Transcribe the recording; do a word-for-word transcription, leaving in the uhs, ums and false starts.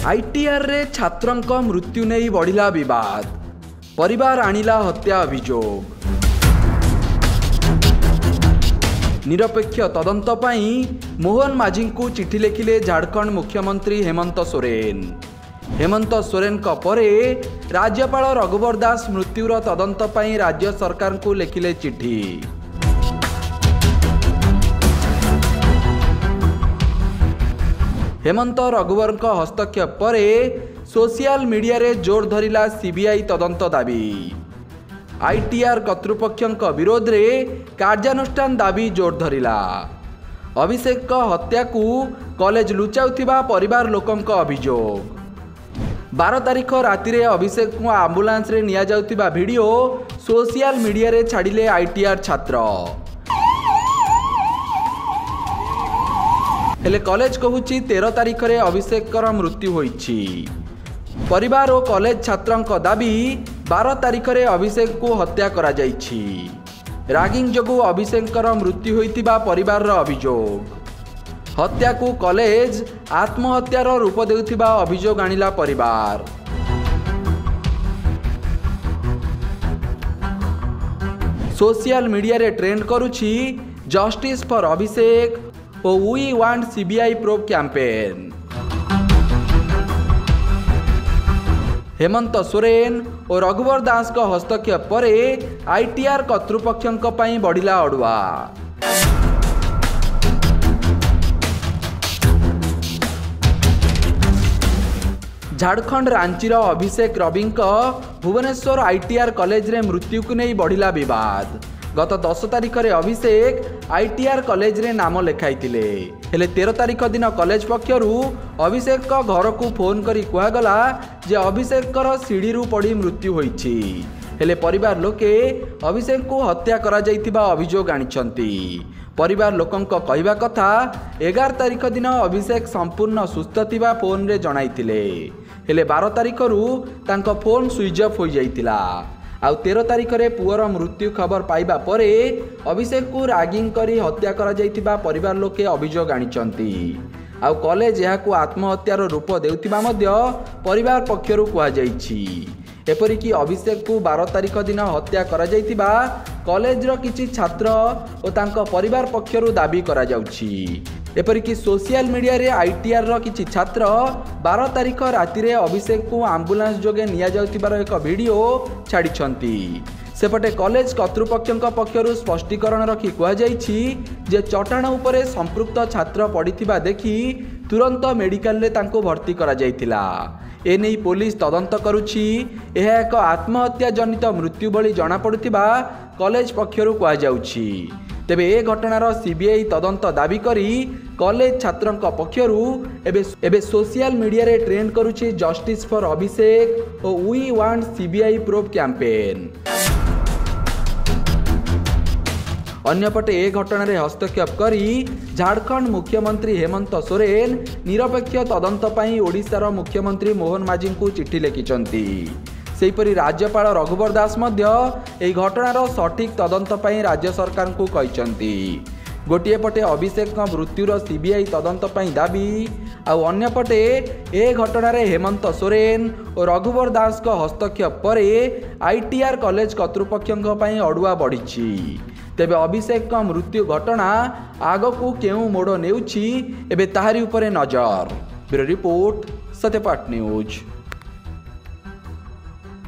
ITR रे छात्रंक मृत्यु नहीं बढ़िला विवाद, परिवार आनिला हत्या अभियोग। निरपेक्ष तदंत पाई मोहन माझी को चिठी लिखिले झारखंड मुख्यमंत्री हेमंत सोरेन। हेमंत सोरेन का परे राज्यपाल रघुवर दास मृत्युर तदंत पाई राज्य सरकार को लिखिले चिठी। हेमंत रघुवर हस्तक्षेप पर सोशल मीडिया रे जोर धरिला सीबीआई तदंत दाबी। आईटीआर कर्तृपक्षों विरोध रे कार्यानुष्ठान दाबी जोर धरिला। अभिषेक हत्या को कॉलेज लुचाउथिबा परिवार लोकों अभियोग। बारह तारीख राति रे अभिषेक को आंबुलांस रे निया जाउथिबा वीडियो सोशल मीडिया रे छाड़िले आईटीआर छात्र। हेले कॉलेज कहूची तेरह तारीख रे अभिषेक मृत्यु होईछि। परिवार और कॉलेज छात्रों दाबी बारह तारीख रे अभिषेक को हत्या करा जाइछि। रागिंग जोगु अभिषेक मृत्यु होइतिबा परिवार रो अभियोग। हत्या को कॉलेज आत्महत्यार रूप देउथिबा अभियोग आनिला परिवार। सोशल मीडिया रे ट्रेंड करुछि जस्टिस फॉर अभिषेक और we want CBI probe campaign. Hemant Soren और रघुवर दास का हस्तक्षेप पर आईटीआर कर्तृपक्षों पई बढ़िला अड़ुआ। झारखंड रांचीर अभिषेक रवि भुवनेश्वर आईटीआर कॉलेज रे मृत्यु को नहीं बढ़िला विवाद। गत दस तारीख रे अभिषेक आईटीआर कॉलेज रे नाम लेखाइतिले। हेले तेरह तारीख दिन कॉलेज पक्षरु अभिषेक का घर को फोन करी कुआगला जे अभिषेक कर सीढ़ी रु पड़ी मृत्यु होईछि। हेले परिवार लोके अभिषेक को हत्या करा जाइतिबा अभियोग आनिछंती। परिवार लोकों कहवा कथा एगार तारीख दिन अभिषेक संपूर्ण सुस्थ थिबा फोन रे जणाइतिले। हेले बारह तारीख रु तांको फोन स्विच ऑफ हो जाइतिला। आउ तेरह तारीख रे पुअर मृत्यु खबर पाइबा परे अभिषेक को रागिंग करी हत्या करा जाइतिबा परिवार लोके अभियोग आनिचंती। आउ कॉलेज यहाकू आत्महत्यार रूप देउतिबा मध्य परिवार पक्षरु कुआ जाइछि। एपरिकी अभिषेक को बारह तारीख दिन हत्या करा जाइतिबा कॉलेज रो किछि छात्र और तांको परिवार पक्षरु दाबी करा जाउछि। एपरिकी सोशल मीडिया रे आईटीआर रो किछि छात्र बारह तारीख राति रे अभिषेक को आंबुलांस जोगे निया जाउतिबार एक वीडियो छाड़िछंती। सेपटे कॉलेज कर्तृपक्षों पक्षरु स्पष्टीकरण रखी कुआ जाइछि जे चट्टाण उपरे संपृक्त छात्र पड़िथिबा देखि तुरंत मेडिकल रे तांको भर्ती करा जाइतिला। एने पुलिस तदंत करुछि। यह एक आत्महत्या जनित मृत्यु भली जना पड़ुथिबा कॉलेज पक्षरु कुआ जाउछि। तेबे ए घटनार सीबीआई तदंत दाबी करी कॉलेज छात्रों पक्षरु एबे एबे सोशल मीडिया रे ट्रेंड करुछि जस्टिस फॉर अभिषेक और we want CBI probe campaign. अन्यपटे ए घटना रे हस्तक्षेप करी झारखंड मुख्यमंत्री हेमंत सोरेन निरपेक्ष तदंत पाई ओडिशार मुख्यमंत्री मोहन माझी को चिठी लिखिचंती। सेहीपरि राज्यपाल रघुवर दास मध्य एही घटनार सठिक तदंत पाई राज्य सरकार को कहिचंती। गोटिए पटे अभिषेक मृत्युर सीबीआई तदंत पाई दाबी आउ अन्यपटे ए घटना रे हेमंत सोरेन और रघुवर दास का हस्तक्षेप पर आईटीआर कॉलेज कर्तृपक्षों पई अड़ुआ बढ़िछि। तेबे अभिषेक मृत्यु घटना आगकू केउ मोड़ नेउछि एबे ताहारी उपरे नजर। Bureau report Satyapath news.